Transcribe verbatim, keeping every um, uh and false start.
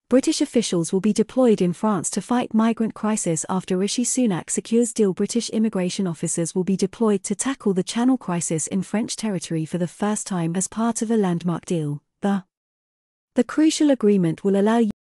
British officials will be deployed in France to fight migrant crisis after Rishi Sunak secures deal. British immigration officers will be deployed to tackle the Channel crisis in French territory for the first time as part of a landmark deal. The, the crucial agreement will allow